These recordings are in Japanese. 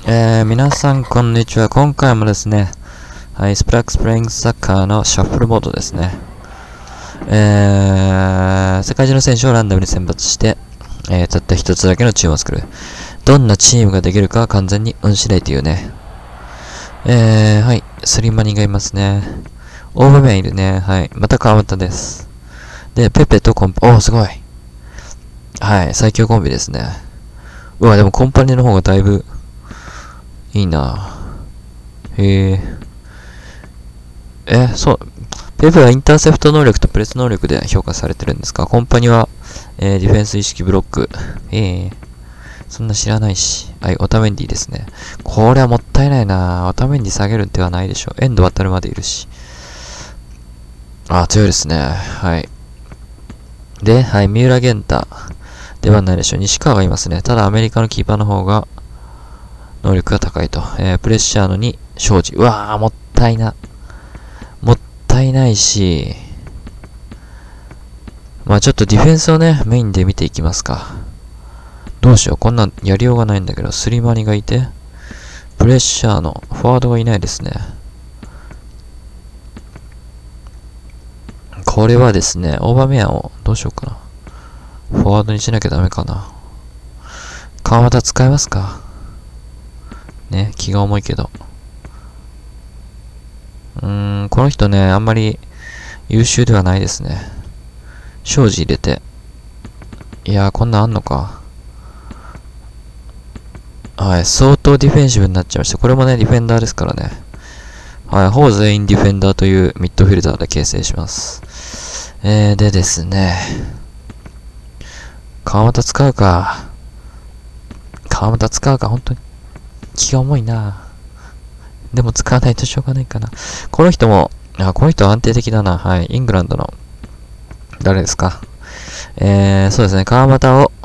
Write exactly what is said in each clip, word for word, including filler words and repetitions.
えー、皆さんこんにちは。今回もですね、はい、スプラックスプレイングサッカーのシャッフルモードですね。えー、世界中の選手をランダムに選抜して、えー、たった一つだけのチームを作る。どんなチームができるかは完全に運次第というね。えー、はい、スリマニがいますね。オーバーメンいるね。はい、また川端です。で、ペペとコンパ、おー、すごい。はい、最強コンビですね。うわ、でもコンパニの方がだいぶ、いいな。へえ。え、そう。ペペはインターセプト能力とプレス能力で評価されてるんですか？コンパニは、えー、ディフェンス意識ブロック。ええー。そんな知らないし。はい、オタメンディですね。これはもったいないな。オタメンディ下げる手はないでしょ。エンド渡るまでいるし。あ、強いですね。はい。で、はい、三浦玄太。ではないでしょう。西川がいますね。ただアメリカのキーパーの方が、能力が高いと。えー、プレッシャーのに、庄司。うわー、もったいな。もったいないし、まあちょっとディフェンスをね、メインで見ていきますか。どうしよう。こんなんやりようがないんだけど、スリマニがいて、プレッシャーのフォワードがいないですね。これはですね、オーバーメアをどうしようかな。フォワードにしなきゃダメかな。川又使えますかね、気が重いけど。うーん、この人ね、あんまり優秀ではないですね。庄司入れて。いやー、こんなんあんのか。はい、相当ディフェンシブになっちゃいました。これもね、ディフェンダーですからね。はい、ほぼ全員ディフェンダーというミッドフィルダーで形成します。えー、でですね。川又使うか。川又使うか、本当に。気が重いな。でも使わないとしょうがないかな。この人も、あ、この人は安定的だな。はい、イングランドの、誰ですか。えー、そうですね、川又を、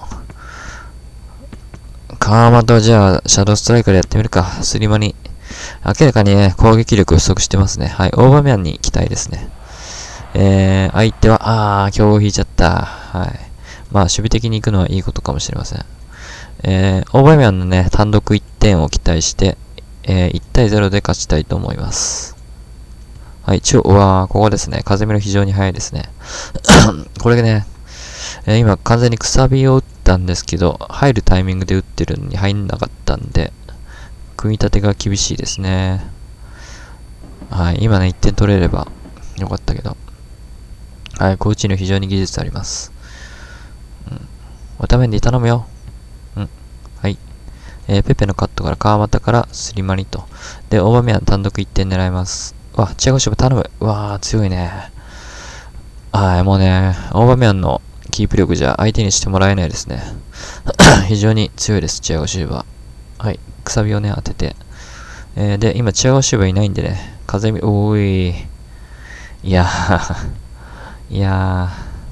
川又をじゃあ、シャドウストライカーでやってみるか。スリマに。明らかにね、攻撃力不足してますね。はい、オーバーメアンに期待ですね。えー、相手は、あー、強豪引いちゃった。はい。まあ、守備的に行くのはいいことかもしれません。えー、オーバーメアンのね、単独いってんを期待して、えー、いちたいゼロで勝ちたいと思います。はい、中、うわー、ここですね。風見の非常に速いですね。これね、えー、今完全にくさびを打ったんですけど、入るタイミングで打ってるのに入んなかったんで、組み立てが厳しいですね。はい、今ね、いってん取れればよかったけど。はい、コーチの非常に技術あります。うん。おために頼むよ。うん。はい。えー、ペペのカットから川又からスリマニと。で、オーバーメアン単独いってん狙います。うわ、チアゴシュブ頼む。うわー、強いね。はい、もうね、オーバーメアンのキープ力じゃ相手にしてもらえないですね。非常に強いです、チアゴシューバー。はい、くさびをね、当てて。えー、で、今、チアゴシューバーいないんでね、風見、おーい。いやー、いや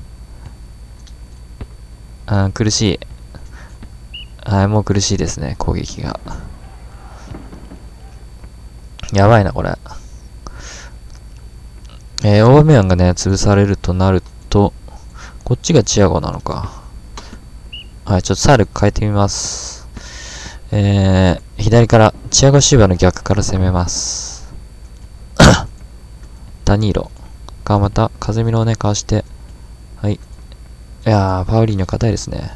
ー、あー苦しい。はい、もう苦しいですね、攻撃が。やばいな、これ。えー、オーバーメアンがね、潰されるとなると、こっちがチアゴなのか。はい、ちょっとサイル変えてみます。えー、左から、チアゴシューバーの逆から攻めます。ダニーロ。川又、風見のをね、かわして。はい。いやー、パウリーニョ硬いですね。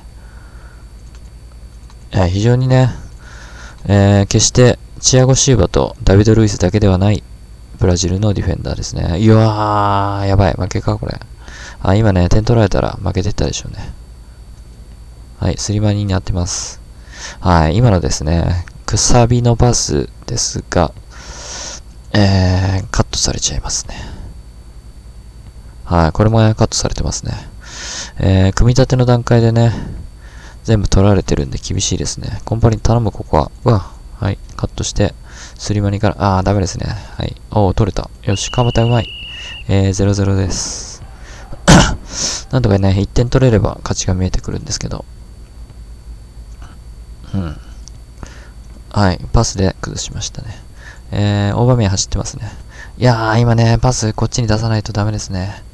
いや、非常にね、えー、決して、チアゴシューバーとダビド・ルイスだけではない、ブラジルのディフェンダーですね。いやー、やばい、負けか、これ。あ、今ね、点取られたら負けてったでしょうね。はい、スリマニになってます。はい、今のですね、くさびのパスですが、えー、カットされちゃいますね。はい、これもね、カットされてますね。えー、組み立ての段階でね、全部取られてるんで厳しいですね。コンパニ頼む、ここは。うわ、はい、カットして、スリマニから、あー、ダメですね。はい、おー、取れた。よし、川端うまい。えー、ゼロゼロです。なんとかね、いってん取れれば勝ちが見えてくるんですけど。うん。はい、パスで崩しましたね。えー、オーバーメア走ってますね。いやー、今ね、パスこっちに出さないとダメですね。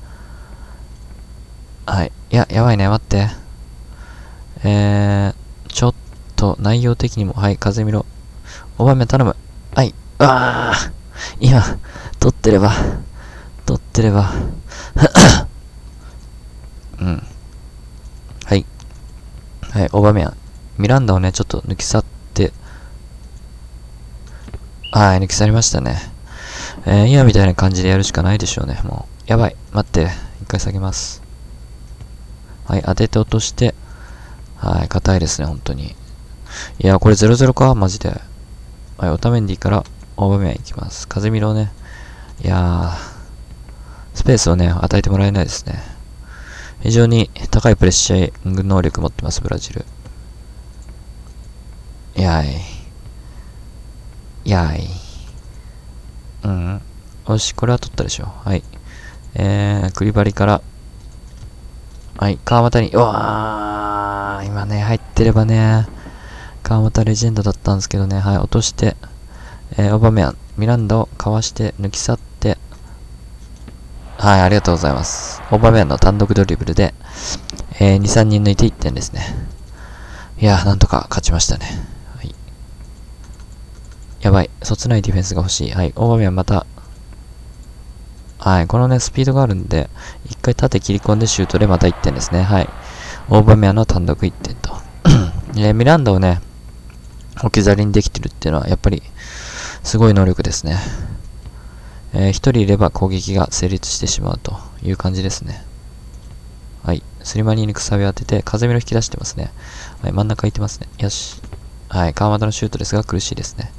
はい。いや、やばいね、待って。えー、ちょっと内容的にも、はい、風見ろ。 オーバーメアン頼む。はい。ああ今、取ってれば、取ってれば。うん。はい。はい、オーバーメアン。ミランダをね、ちょっと抜き去って、はい、抜き去りましたね。えー、今みたいな感じでやるしかないでしょうね、もう。やばい。待って。一回下げます。はい、当てて落として、はい、硬いですね、本当に。いや、これゼロゼロかマジで。はい、オタメンディからオーバーメアンいきます。風見ろね。いやー、スペースをね、与えてもらえないですね。非常に高いプレッシャー能力持ってます、ブラジル。いやーい。いやーい。うん。よし、これは取ったでしょ。はい。えー、クリバリから、はい、川又に、うわー、今ね、入ってればね、川又レジェンドだったんですけどね、はい、落として、えー、オーバーメアン、ミランダをかわして抜き去って、はい、ありがとうございます。オーバーメアンの単独ドリブルで、えー、に、さんにん抜いていってんですね。いやー、なんとか勝ちましたね。はい。やばい、そつないディフェンスが欲しい。はい、オーバーメアンまた、はい、このね、スピードがあるんで、一回縦切り込んでシュートでまたいってんですね。はい。オーバーメアンの単独いってんと。えー、ミランダをね、置き去りにできてるっていうのは、やっぱり、すごい能力ですね。えー、一人いれば攻撃が成立してしまうという感じですね。はい。スリマニーにくさびを当てて、風見の引き出してますね。はい、真ん中空いてますね。よし。はい、川又のシュートですが苦しいですね。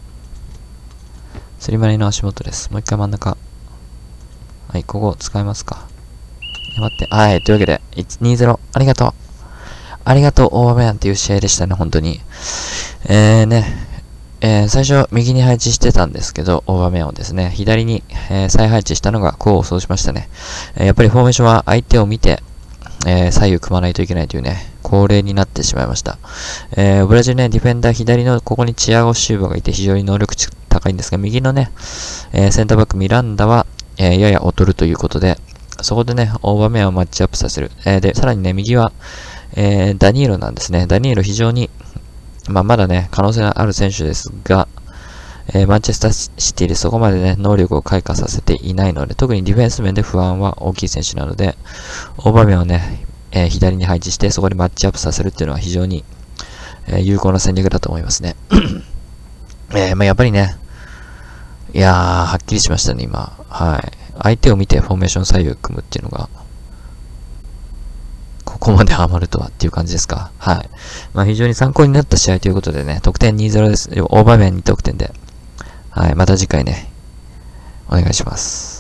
スリマニーの足元です。もう一回真ん中。はい、ここ使いますか。待って。はい、というわけで、いち、に、ゼロ。ありがとう。ありがとう、オーバーメアンっていう試合でしたね、本当に。えーね、えー、最初、右に配置してたんですけど、オーバーメアンをですね、左に、えー、再配置したのが功を奏しましたね。えー、やっぱりフォーメーションは相手を見て、えー、左右組まないといけないというね、恒例になってしまいました。えー、ブラジルね、ディフェンダー左のここにチアゴ・シューバがいて非常に能力値高いんですが、右のね、えー、センターバックミランダは、えー、やや劣るということで、そこでね、オーバーメアンをマッチアップさせる。えー、で、さらにね、右は、えー、ダニーロなんですね。ダニーロ非常に、まあ、まだね、可能性のある選手ですが、えー、マンチェスターシティでそこまでね、能力を開花させていないので、特にディフェンス面で不安は大きい選手なので、オーバーメアンをね、えー、左に配置して、そこでマッチアップさせるっていうのは非常に、えー、有効な戦略だと思いますね。えー、まあ、やっぱりね、いやー、はっきりしましたね、今。はい。相手を見てフォーメーション左右組むっていうのが、ここまでハマるとはっていう感じですか。はい。まあ非常に参考になった試合ということでね、得点 にたいゼロ です。オーバーメアンに得点で。はい。また次回ね、お願いします。